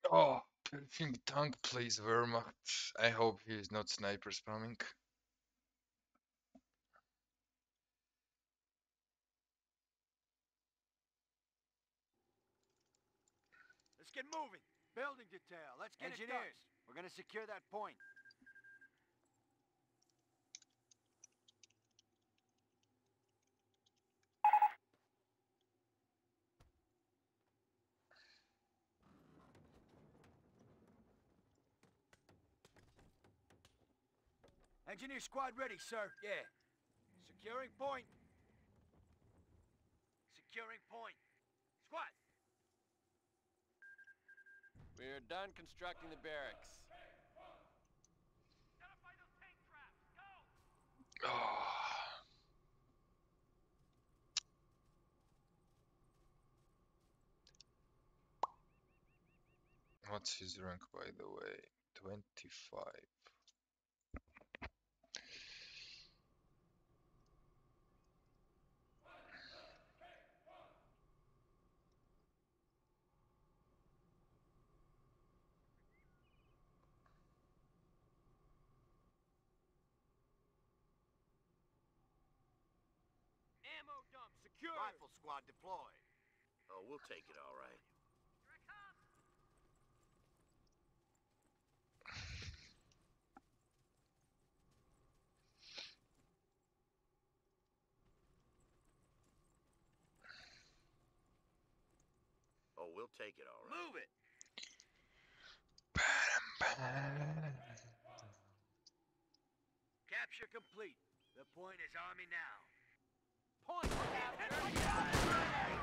Oh, Pershing tank plays Wehrmacht. I hope he is not sniper spamming. Let's get moving. Building detail. Let's get Engineers, it done. We're gonna secure that point. Engineer squad ready, sir. Yeah. Securing point. Securing point. Squad. We're done constructing the barracks. Oh. What's his rank, by the way? 25. Ammo dump secure. Rifle squad deployed. Oh, we'll take it all right. Oh, we'll take it all right. Move it. Capture complete. The point is on me now. Point capture.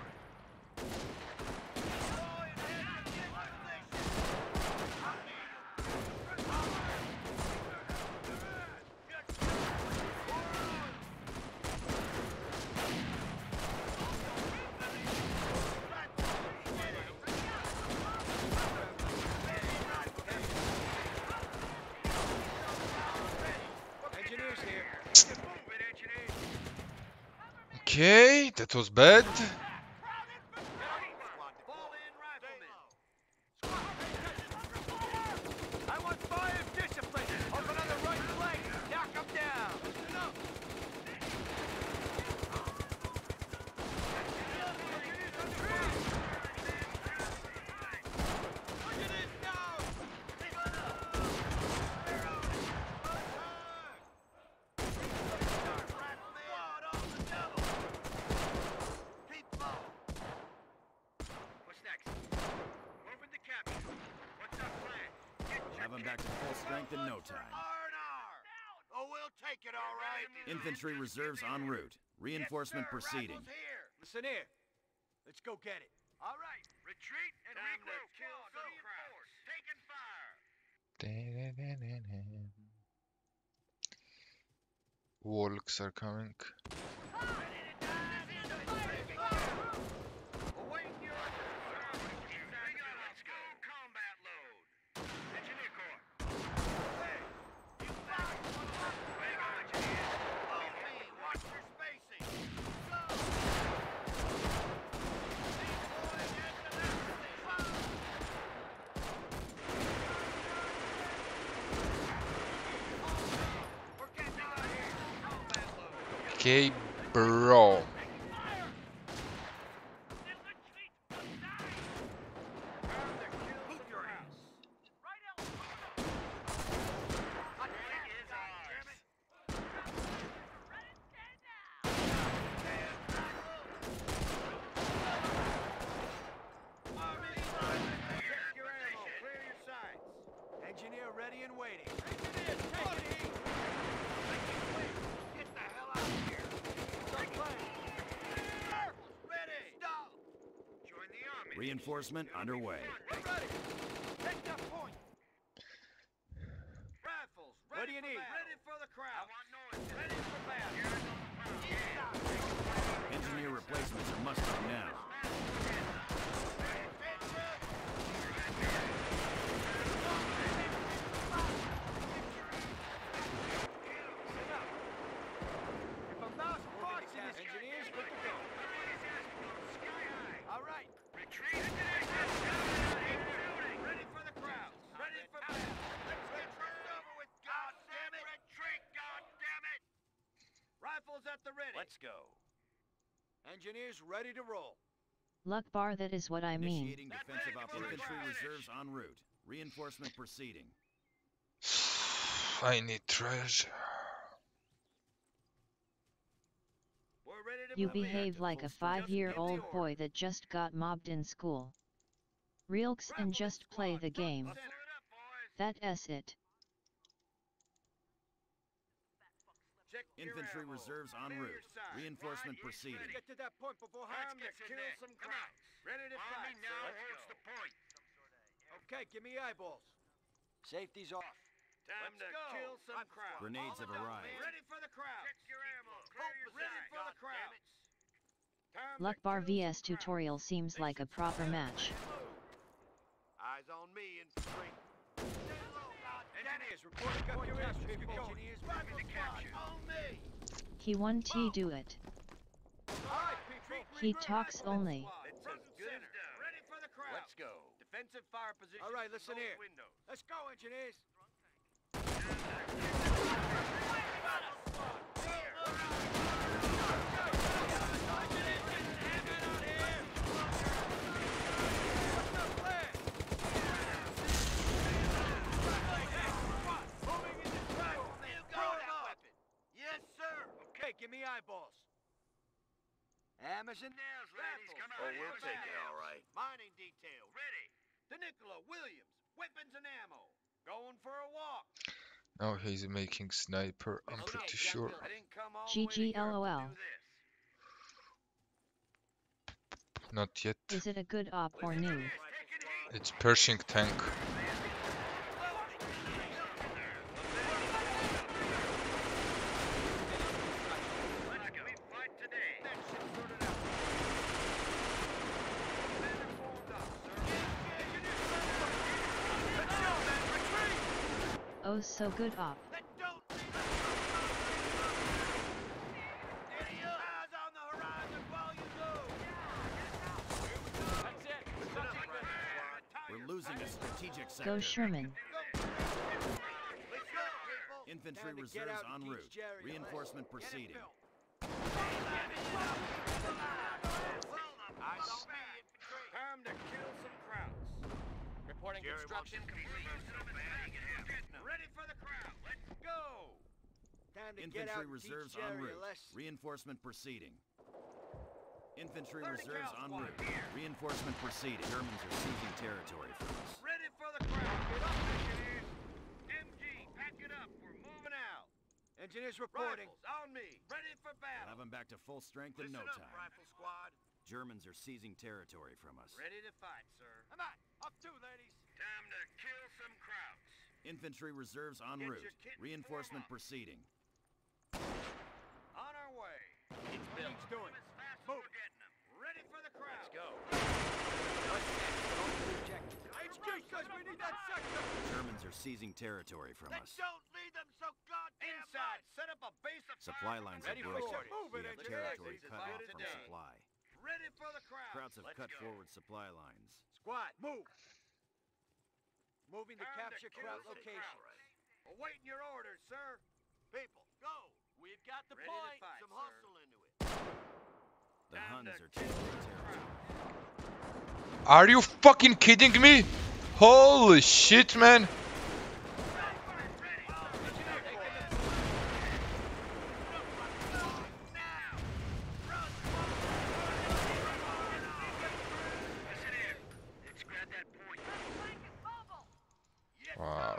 Okay, that was bad. I want fire discipline. Open on the right flank. Knock them down. Have them back to full strength in no time. Oh, we'll take it all right. Infantry reserves en route. Reinforcement proceeding. Listen here. Let's go get it. All right. Retreat and regroup. Taking fire. Walks are coming. Okay, bro. Engineer ready and waiting. Reinforcement underway. We're ready. Take that point. Rifles, what do you need? Ready for the crowd. I want noise. Ready for battle. Engineer replacements are mustering now. If a mouse barks in this engineers, good to go. All right. Retreat. Ready for at the ready. Let's go. Engineers ready to roll. Luck bar, that is what I mean. Initiating defensive operations. Infantry reserves en route. Reinforcement proceeding. I need treasure. We're ready to You move in. behave like a Just give 5-year-old the order. boy that just got mobbed in school. Relax and just play the game. Muscle it up, boys. That's it. Check your Infantry ammo. reserves en Clear route. your side. Reinforcement Right, proceeding. Get to that point before Time to kill some crowds. Ready to fight, now holds the point. Okay, give me eyeballs. Safety's off. Time to kill some crowds. Grenades have arrived. Ready for the crowd. Check your ammo. Ready for the crowd. Luck bar vs tutorial seems like a proper match. Eyes on me, infantry. Engineers, reporting up your airstrip, engineers. Moving to capture. On me. He won T do it. Alright, people. He talks only. It's as good as done. Ready for the crowd. Let's go. Defensive fire position. All right, listen here. Windows. Let's go, engineers. Give me eyeballs. Hammers and nails, ladies. Come on. Oh, we'll take it, all right. Mining detail. Ready. The Nicola Williams. Weapons and ammo. Going for a walk. Now he's making sniper, I'm pretty sure. I didn't come all the way to GG Europe to LOL. do this. Not yet. Is it a good op or new? It's Pershing tank. Oh, so good op. We're losing a strategic sector. Go Sherman. Infantry reserves en route. Reinforcement proceeding. Time to kill some crowds. Reporting construction complete. Ready for the crowd. Let's go. Time to get out Infantry and teach reserves en Jerry a route. lesson. Reinforcement proceeding. Infantry 30 reserves cal en squad route. here. Reinforcement proceeding. Germans are seizing territory from us. Ready for the crowd. Get up, engineers. MG, pack it up. We're moving out. Engineers reporting. Rifles on me. Ready for We'll battle. have them back to full strength in no Listen up, time. rifle squad. Germans are seizing territory from us. Ready to fight, sir. Come on. Up two, ladies. Time to kill some crowds. Infantry reserves en Get route. your kit and Reinforcement form up. proceeding. On our way. It's built. He's doing. Move. Ready for the crowd. Let's go. HQ says we need that sector. Germans are seizing territory from us. Don't lead them so goddamn inside. Set up a base of Supply lines have Ready for broken. orders. Move We it, have engineers. territory This is cut good off from today. supply. Ready for the crowd. Krauts have Let's cut go. forward supply lines. Squad, move. Moving to Time to capture kill crowd some location. crowds. Awaiting your orders, sir. People, go. We've got the Ready point. to fight, Some sir. hustle into it. The Time Huns to are taking territory. Are you fucking kidding me? Holy shit, man. Wow.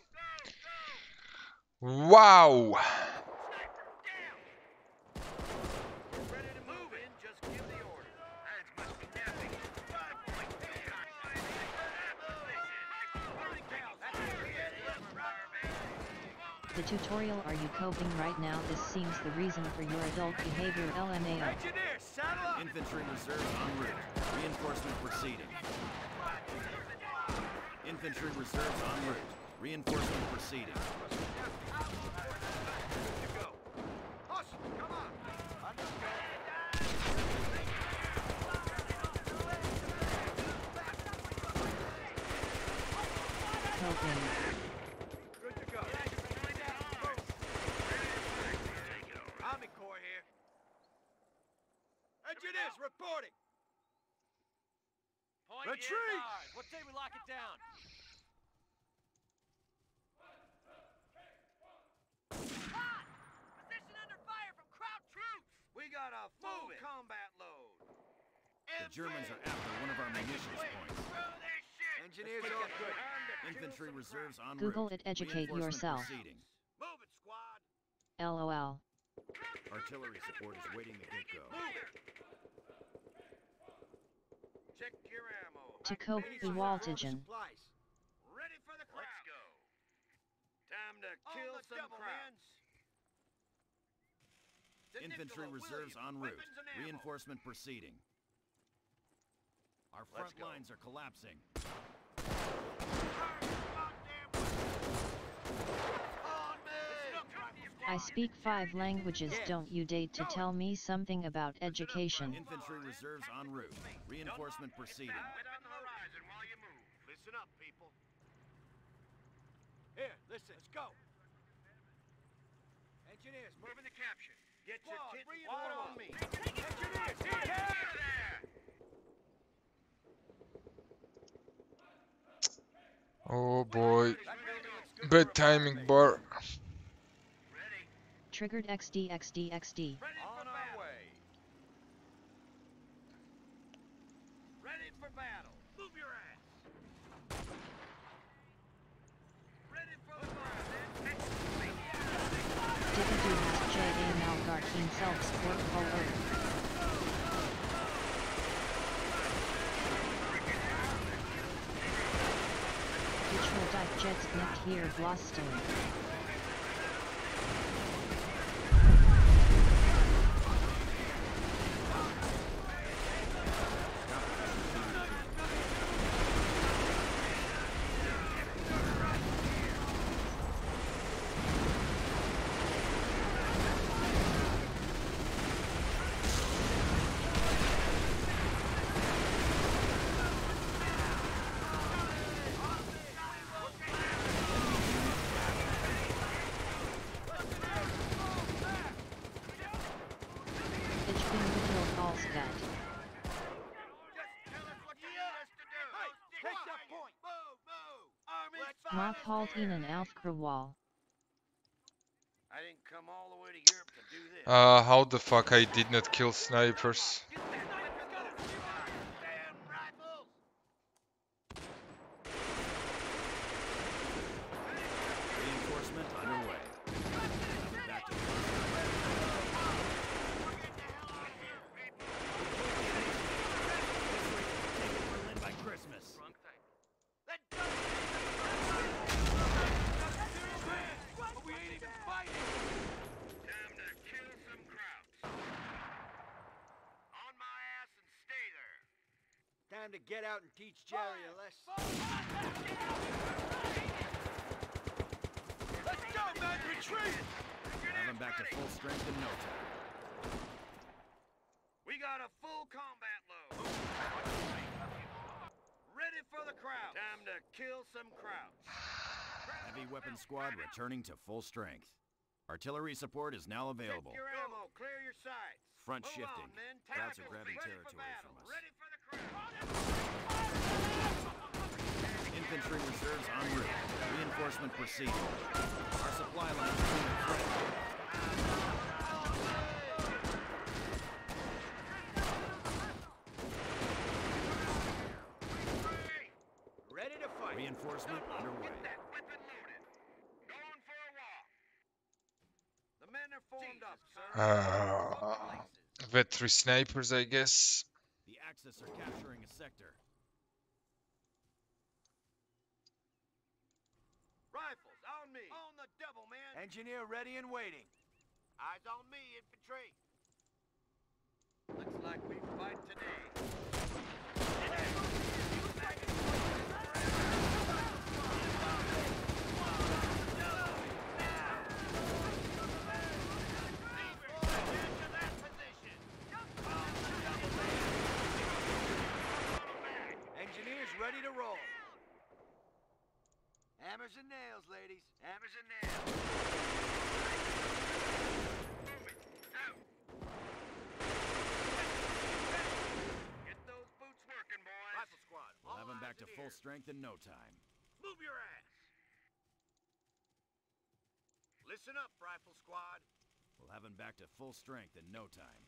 Wow. Ready to move in, just give the order. Hands must be napping. 5 point. The tutorial, are you coping right now? This seems the reason for your adult behavior. LMAO. Engineer, saddle up. Infantry reserves en route. Reinforcement proceeding. Infantry reserves en route. Reinforcement proceeding. Hustle, come on. Coping. Good to go. Army Corps here. Point Retreat! is ours. What say we lock it down? Hot! Position under fire from Kraut troops! We got a full combat load. The Germans are after one of our munitions points. Engineers all good. Infantry reserves en route. Google it, educate Reinforcement yourself. proceeding. Move it, squad. LOL. Artillery support is waiting to get go. Check your ammo. To cope the Waltigen. Ready for the crowd. Let's go. Time to kill some crowds. Infantry reserves en route. Reinforcement proceeding. Our front lines are collapsing. I speak 5 languages, don't you dare to tell me something about education. Infantry reserves en route. Reinforcement proceeding. On the horizon while you move. Listen up, people. Here, listen. Let's go. Engineers, moving the capture. Get your kit water on me. Engineers, here! Oh boy. Bad timing, bar. Triggered XD XD XD. On our way. Ready for battle. Move your ass. Ready for the battle. Dickadoo has J.A. Malgart himself sport forward. Digital Dyke Jets Knick here Boston. Mach halt ihnen Aufkrawall. I didn't come all the way to Europe to do this. How the fuck I did not kill snipers? Reinforcement underway. Back to Berlin by Christmas. Time to get out and teach Jerry a lesson. Let's go, man! Retreat! Have them back to full strength in no time. We got a full combat load. Ready for the crowd. Time to kill some crowds. Heavy weapon squad returning to full strength. Artillery support is now available. Check your ammo. Clear your sights. Front Move shifting. on, men. Krauts are Tactical. grabbing Ready territory for battle. from us. Ready for the crowd. Infantry reserves en route. Reinforcement proceeding. Our supply lines are being threatened. Ready to fight. Reinforcement underway. Get that weapon loaded. Going for a walk. The men are formed up, sir. Vetri snipers, I guess. The Axis are capturing a sector. Rifles on me. On the double, man. Engineer ready and waiting. Eyes on me, infantry. Looks like we fight today. Engineers ready to roll. Hammers and nails, ladies. Hammers and nails. Move it. Out. Get those boots working, boys. Rifle squad. to full strength in no time. Move your ass. Listen up, Rifle Squad. We'll have him back to full strength in no time.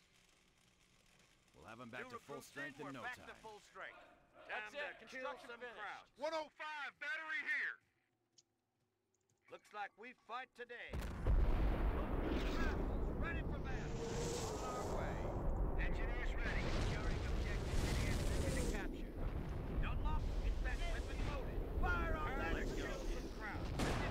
We'll have him back New to full recruits strength in no we're back time. to full strength. That's Time it. to kill Construction some finished. crowds. 105 battery here. Looks like we fight today. Ready for battle. On our way. Engineers ready. Securing objective to capture. Dunlop, get that weapon loaded. Fire on that. Let's kill some crowds.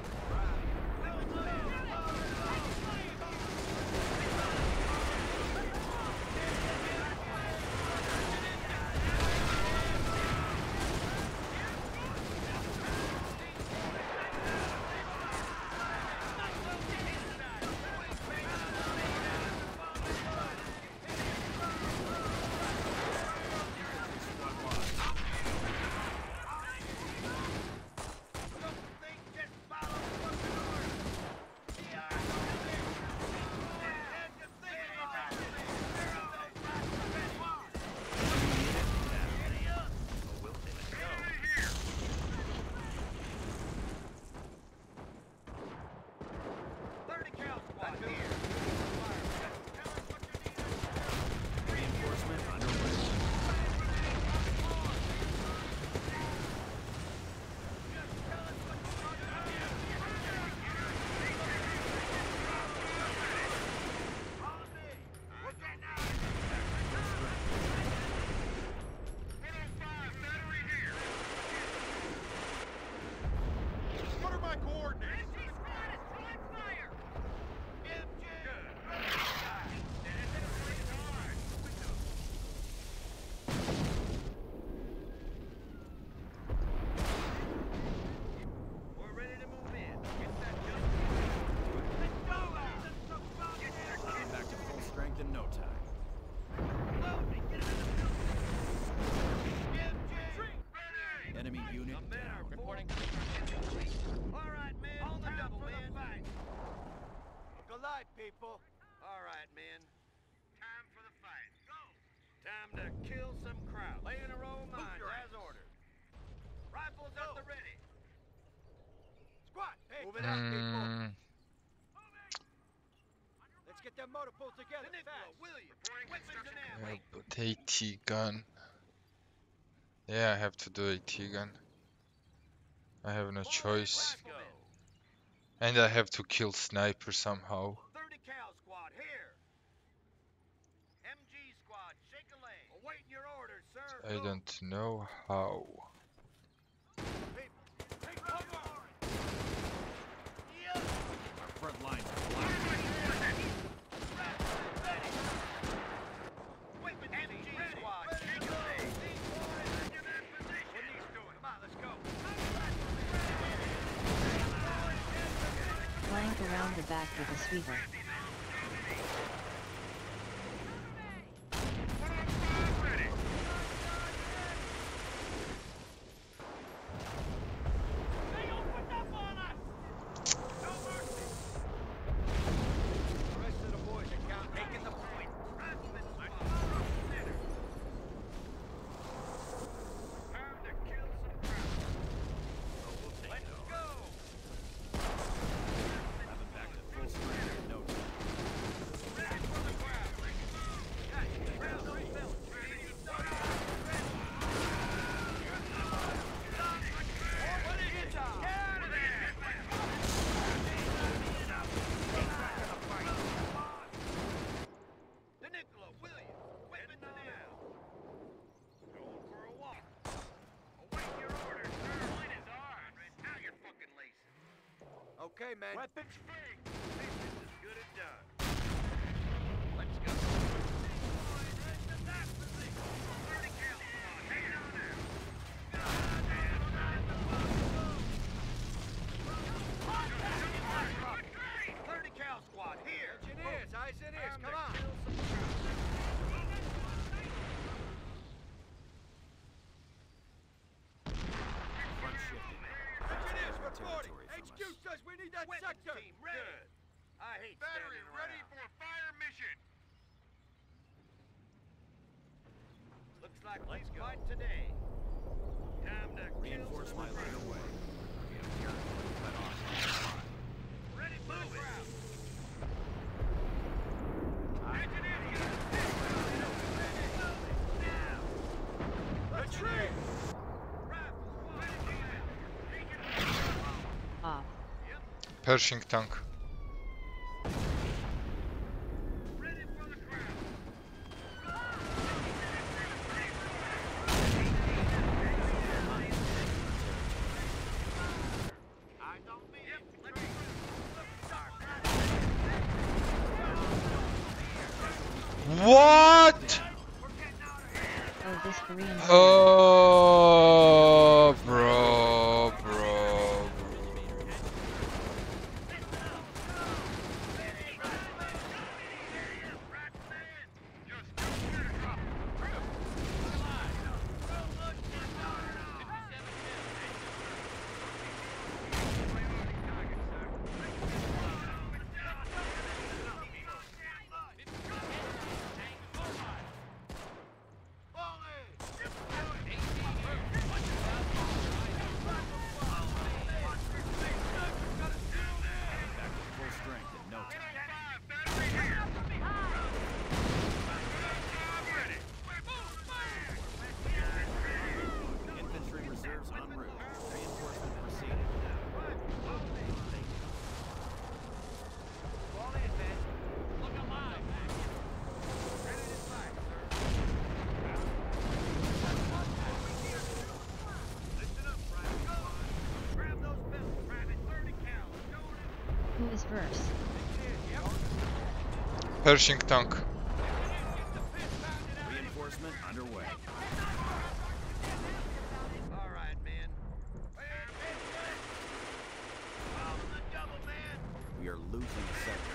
Reinforcement underway. What are my coordinates? MG squad is drawing fire! We're ready to move in. Get that jump. Let's go! Come back to full strength in no time. Loading. Get him in the building. Enemy unit The men are down. reporting. All right, men. On the double, man. Look alive, people. All right, men. Time for the fight. Go. Time to kill some crowd. Lay in a row of mines as ordered. Rifles at the ready. Squad, move it up, people. Let's get them motor pulled together. Nicola, William, weapons and ammo. Yeah, but AT gun. Yeah, I have to do AT gun. I have no choice. Let's go. And I have to kill sniper somehow. 30 cal squad here. MG squad, shake a leg. Awaiting your orders, sir. I don't know how. Our front lines are blocked. MG squad, shake a leg. What are these doing? Come on, let's go. Flank around the back with a sweeper. They opened up on us! No mercy. The rest of the boys are count taking the point. Rifleman squad, center. Time to kill some crowds. Let's go. Have him back to full strength in no time. Ready for the crowd. Guys, crowd don't fill. What is your job? Get out of there! The Nicola, William, weapons and ammo. Going for a walk. Await your orders, sir. Line is ours. Now you're fucking lacing. Okay, man. Weapons free. This is as good as done. Let's go. 30 cal squad, hang on now. 30 cal squad, here. Engineers, eyes and ears, come on. Front shifting. Engineers Territory reporting. from us. HQ says we need that sector. Team ready. Good. I hate Battery standing ready around. for fire mission. Looks like let's fight today. Reinforcement underway. We have nearly cut off our supply. Ready for the crowd. Retreat! Off. Pershing tank. Ready for the crowd. Eyes on me. What? Oh, this Korean. Oh, bro. Back to full strength in no time. Infantry reserves en route. Reinforcement proceeding. Look alive. Ready to fight, sir. Listen up, Private. Grab those pistols, Private. 30 cal. Who is verse? Pershing tank. Reinforcement underway. All right, man. Follow the double, man. We are losing a sector.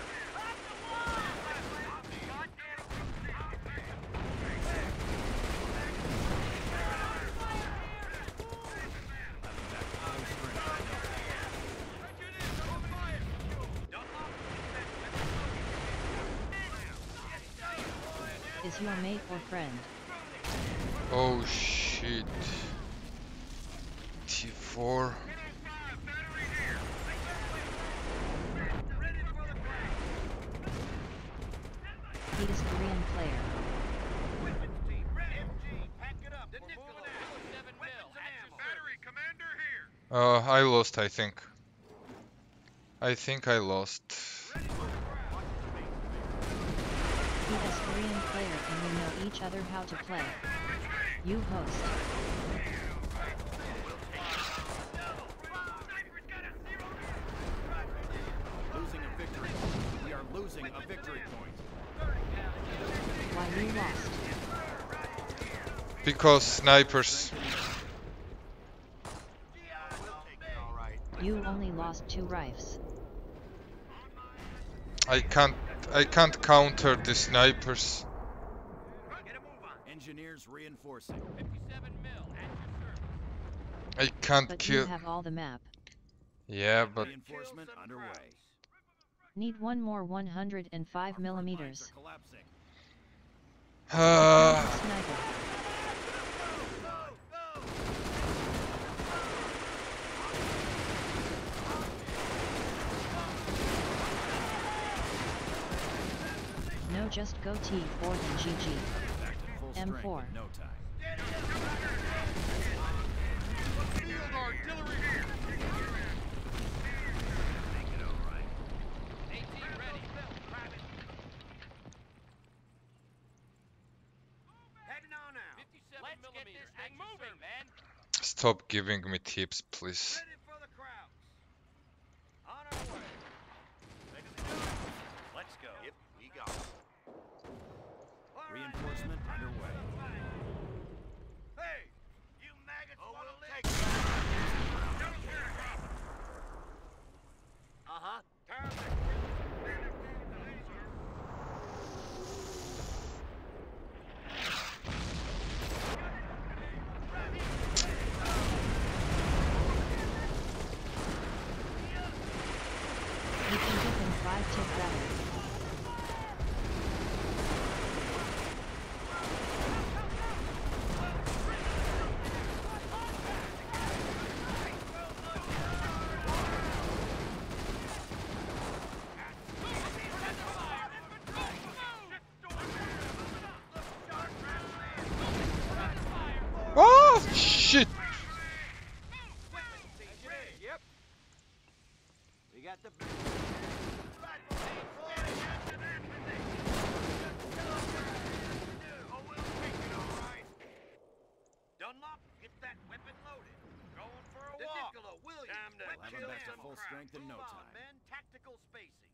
Back to full strength in no time. Is your mate or friend? Oh shit. T4. He is Korean player. Battery commander here. I lost, I think. I think I lost. He is Korean player and you know each other how to play. You host. Losing a victory. We are losing a victory point. Why you lost? Because snipers. You only lost 2 rifles. I can't counter the snipers. Engineers reinforcing. 57 mil at your service. I can't But kill. you have all the map. Yeah, but Reinforcement underway. Need one more 105 millimeters. Collapsing. Sniper. No, just go T4 then GG. Back to full strength M4. in no time. Field artillery here. Make it all right. 18 ready. Heading on out. 57 millimeters. Let's get this thing moving, man. stop giving me tips, please. Ready for the crowd. On our way. Let's go. Yep, we got it. Reinforcement underway. Hey, you maggots want to live? Uh-huh. You can dip in 5 tick better. Oh shit! Yep. We got the. Dunlop, get that weapon loaded. Going for a walk. Williams, We'll have him back to full strength in no time. Men, tactical spacing.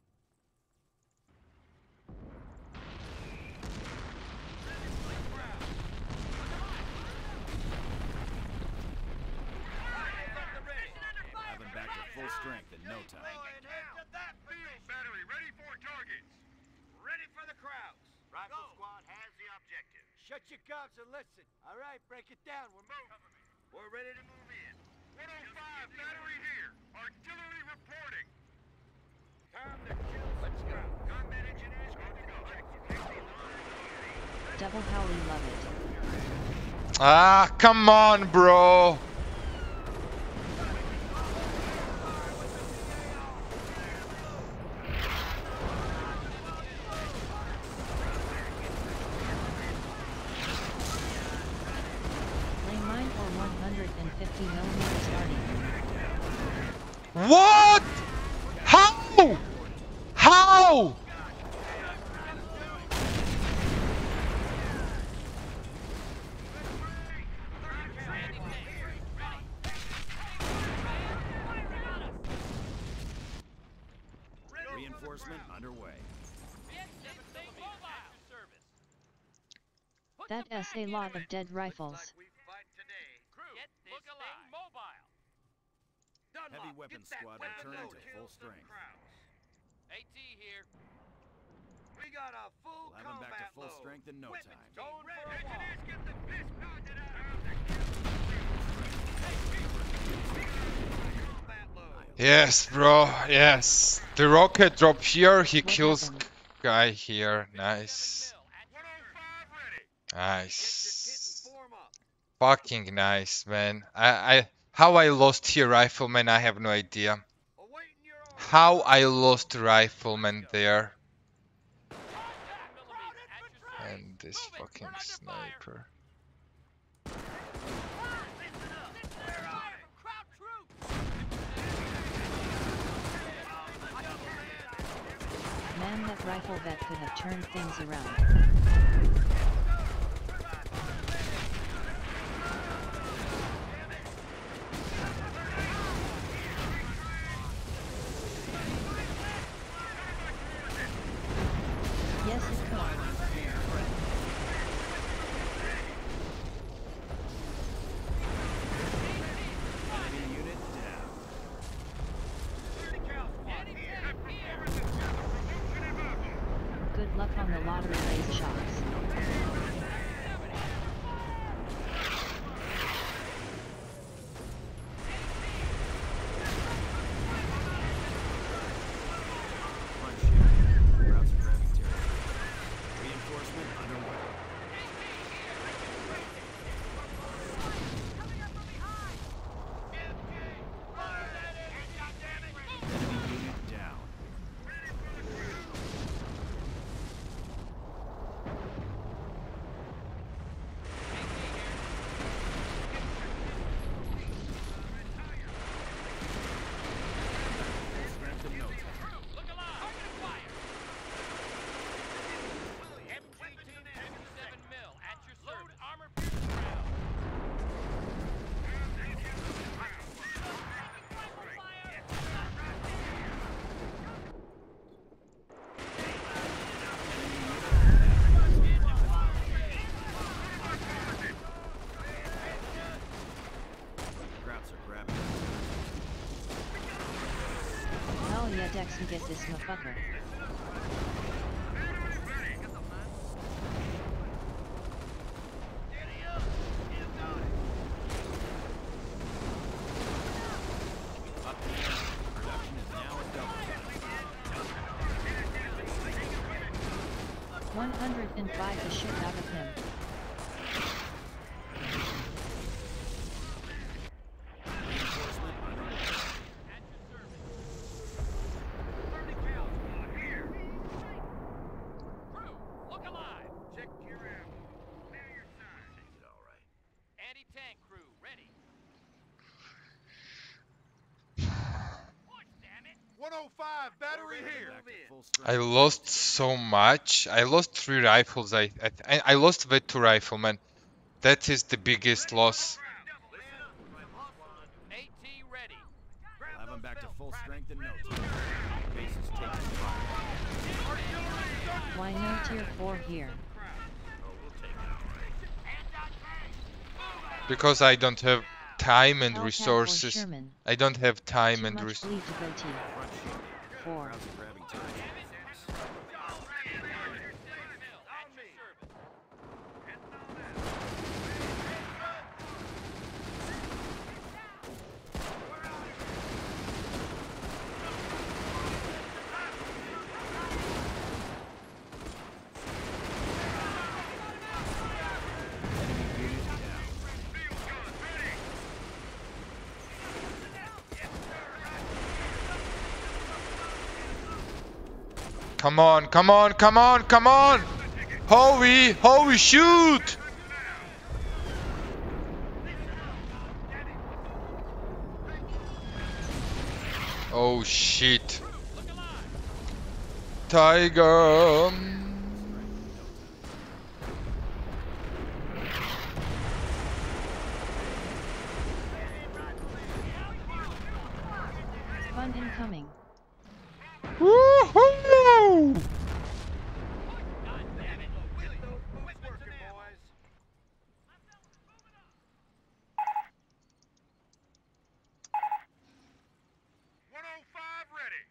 Have him back to full strength in no time. Battery ready for targets. Ready for the crowds. Rifle squad has the objective. Shut your guns and listen. All right, break it down. We're ready to move in. 105 battery here. Artillery reporting. Time to kill. Let's go. Combat engineers going to go. Double Howley love it. Ah, come on, bro. Lay mine for 150mm starting. What? How? How? Reinforcement underway. That is a lot of dead rifles. Heavy weapons squad returning to full strength. AT here. We got a full We'll have him back to combat full load. strength in no time. Going for a walk. Get the piss pounded out of combat load. Yes, bro. Yes. The rocket drop here. He What kills happened? guy here. Nice. 105 ready. Nice. Form up. Fucking nice, man. How I lost here, rifleman, I have no idea. Awaiting your order. How I lost rifleman there. And this fucking sniper. Man, that rifle vet could have turned things around. Yes, it could. Enemy unit down. Good luck on the lottery race shots. Front shield. Routes are grabbing territory. Reinforcement underway. Enemy unit down. Strength in no time. Krauts are grabbing. Hell yeah, DexN, get this motherfucker. Up the air. Production is now at double time. 105 the shit out of him. Reinforcement underway. Check your ammo. Clear your side. Take it all right. Anti-tank crew, ready. 105 battery here. Back to full strength. I lost so much. I lost 3 rifles. I lost the 2 riflemen. That is the biggest loss. AT ready. We'll have them back to full strength in no time. Base is taking fire. Why no tier 4 here? Because I don't have time and Hellcat or resources. Sherman? I don't have time Too and much resources. bleed to go T. Front shield. 4. Rousing grabbing time. Come on, come on, come on, come on! Howie, Howie, shoot! Oh shit. Tiger. Fun incoming. Woohoo! Ready.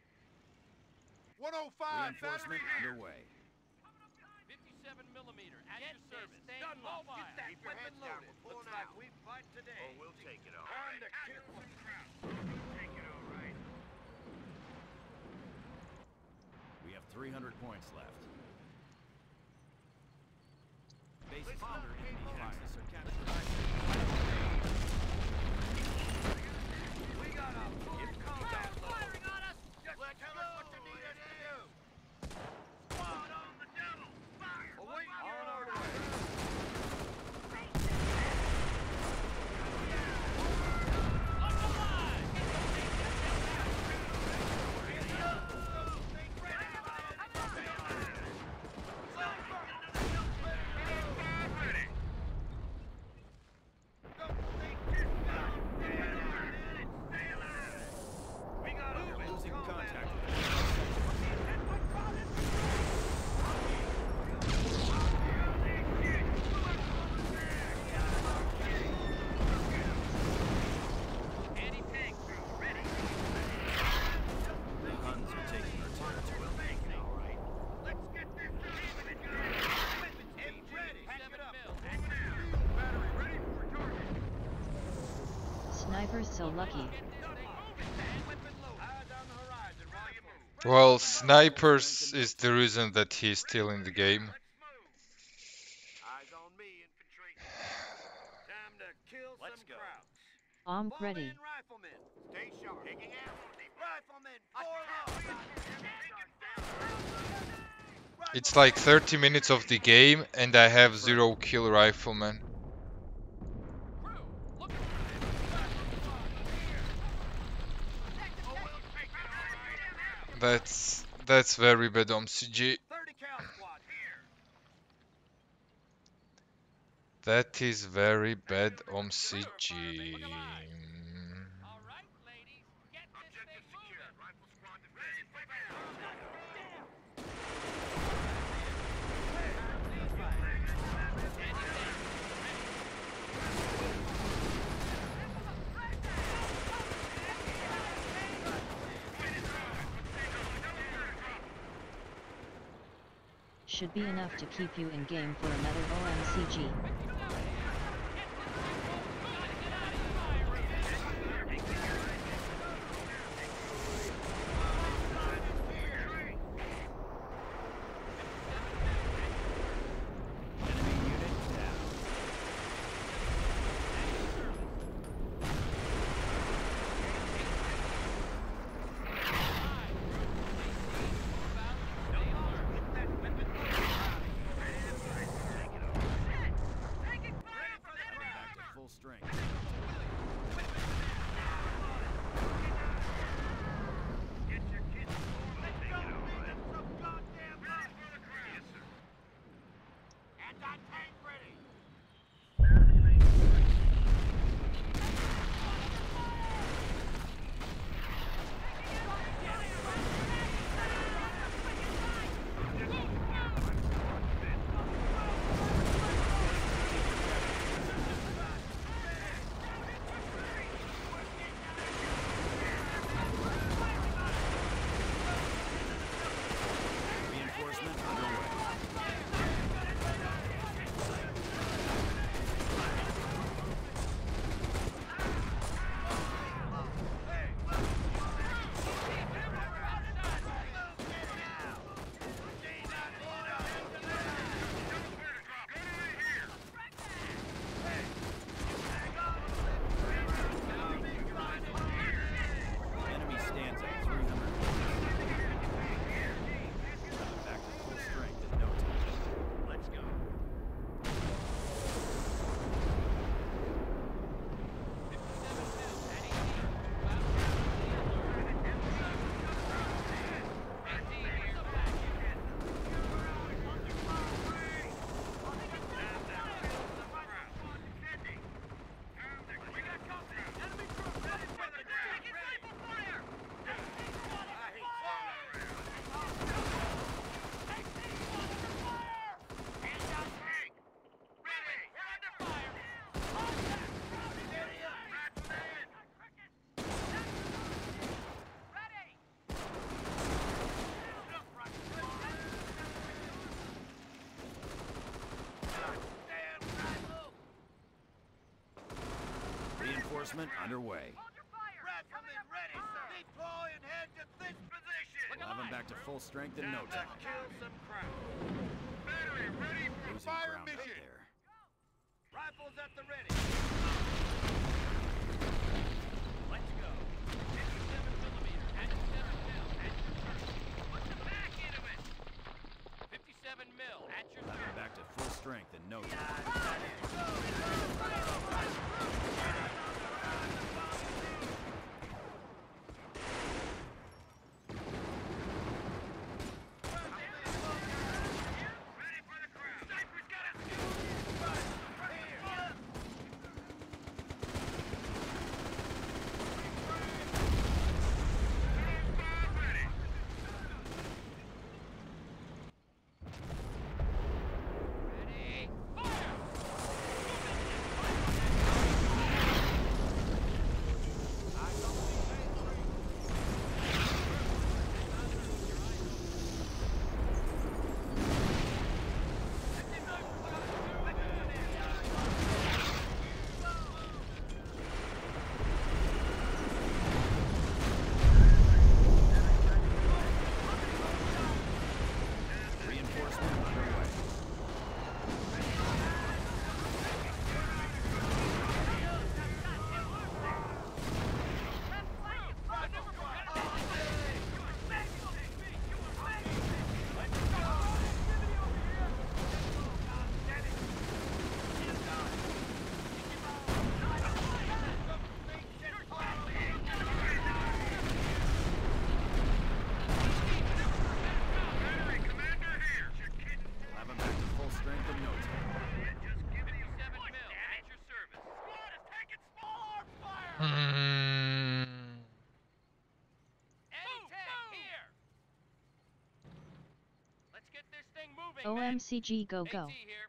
105 Reinforcement underway. 57 millimeter at your service. Stand mobile. Keep your heads down. We're pulling out. We fight today. Oh, we'll take it all right. Kill some crowd. Take it all right. We have 300 points left. Base is under enemy fire. Access or capture. We got a full combat firing on us. Let's tell us what you need us to do. Squad on the devil. Fire. Await your order. Losing contact. Anti-tank crew, ready. The Huns are taking our territory. All right. Let's get this done. It's ready. 7 mil. Battery ready for target. Sniper's so lucky. Well, snipers is the reason that he's still in the game. Eyes on me, infantry. Time to kill Let's some go. crowds. Bomb ready. Riflemen. Stay sharp. Taking ammo. Riflemen, form up. It's like 30 minutes of the game and I have 0 kill riflemen. That's very bad on CG. 30 cal squad here. That is very bad on CG. All right, ladies, get this thing moving. Rifle squad defense. Should be enough to keep you in game for another OMCG. Enemy unit down. full strength. Get your kids formed and take it away. Some goddamn ready for the crowd. Yes, sir. Anti-tank ready. Reinforcement underway. Enemy stands at 300. Back to full strength in no time. Let's go. Reinforcement underway. Riflemen ready, sir. Deploy and head to this position. We'll have them back to full strength in no time. Let's kill some crowd. Battery ready for Losing fire ground out mission. there. Rifles at the ready. Let's go. 57mm, at 7 mil, at your turn. Put the back into it. 57 mil, at your We'll have them turn. back to full strength in no time. Ready for the crowd. Sniper's got a Ready, fire! Reinforcement underway. We'll have them back to full strength in no time. Just give me 7 mil at your service. Squad is taking small arms fire. Anti-tank here. Let's get this thing moving, man. OMCG go go. AT here.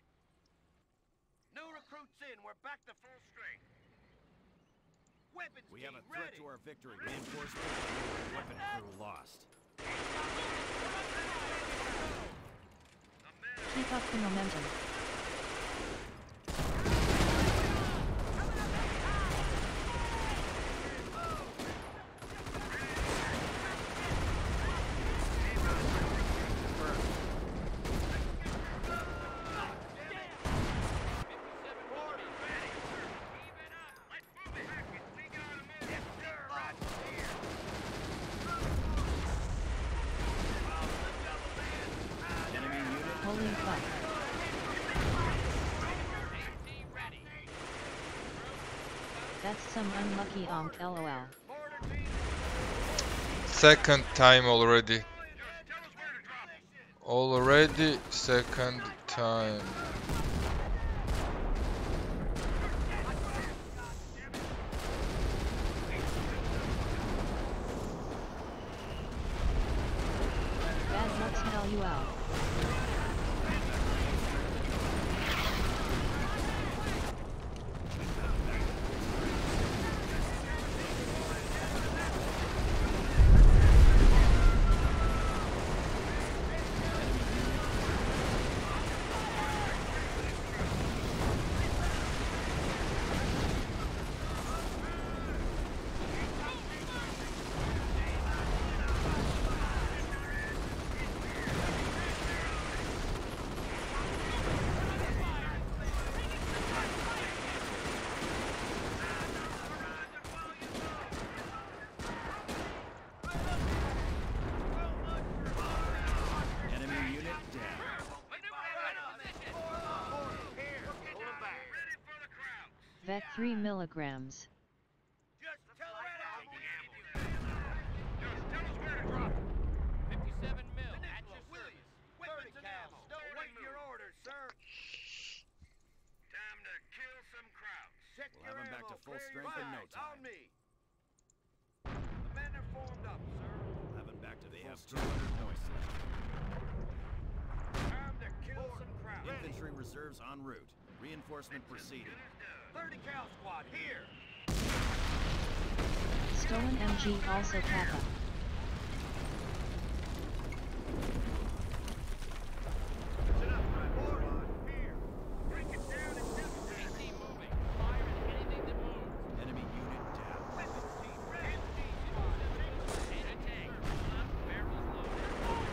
New recruits in. We're back to full strength. Weapons We have a team threat ready. to our victory. Reinforcement underway. Weapon crew lost. Keep up the momentum. Holy fuck. That's some unlucky onk lol. Second time already. Already second time. Bad luck smell you out. Enemy unit down. Vet 3 milligrams. Just tell us where to drop it. 57 mil at your service. Weapons and ammo. Await your orders, sir. Time to kill some Krauts. Check We'll your have 'em back ammo. to full Clear your strength in no sights. time. On me. The men are formed up, sir. We'll have him back to They full have strength with noises. Time to kill some Krauts. Infantry reserves en route. Reinforcement proceeding. 30 cal squad here. Stolen MG also Kappa. Listen up, my boy. Here. Break it down and demonstrate. AC moving. Fire at anything that moves. Enemy unit down. Weapons team ready. MG squad. And a tank. Pulling up. Barrels loaded.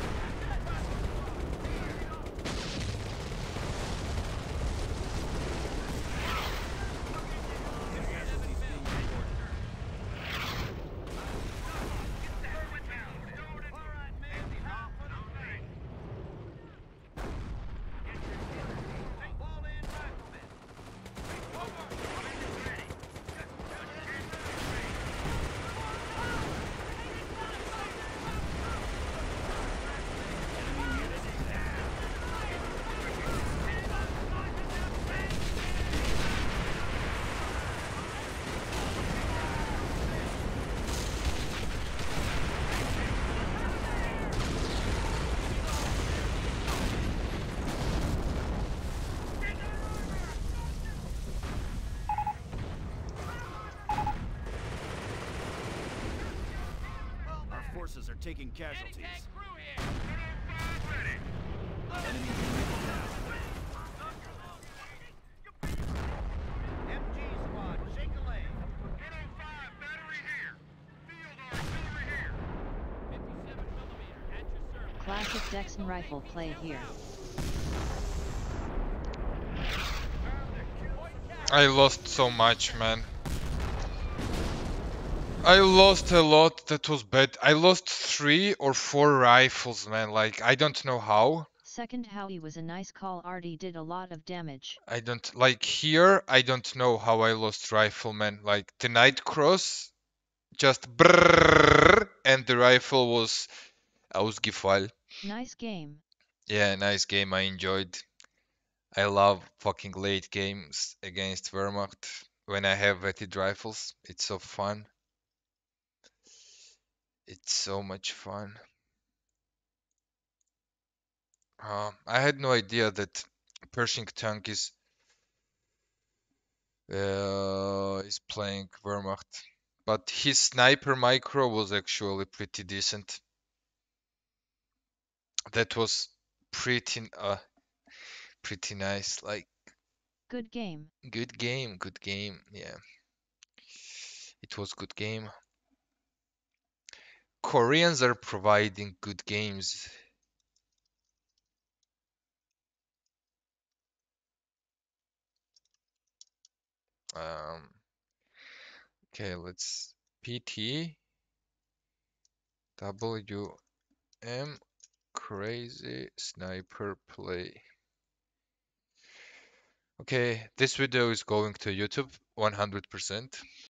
Our forces are taking casualties. Anti-tank crew here. Enemy unit down. MG squad, shake a leg. 105 battery here. Field artillery here. 57 millimeter at your service. Classic DexN rifle play here. I lost so much, man. I lost a lot. That was bad. I lost 3 or 4 rifles, man. Like, I don't know how. Second Howie was a nice call. Artie did a lot of damage. I don't like here. I don't know how I lost rifleman. Like the night cross, just brrrr, and the rifle was ausgefallen. Nice game. Yeah, nice game. I enjoyed. I love fucking late games against Wehrmacht when I have wetted rifles. It's so fun. It's so much fun. I had no idea that Pershing tank is playing Wehrmacht, but his sniper micro was actually pretty decent. That was pretty pretty nice. Like Good game. good game, good game. Yeah, it was good game. Koreans are providing good games. Okay, let's PT WM crazy sniper play. Okay, this video is going to YouTube. 100%.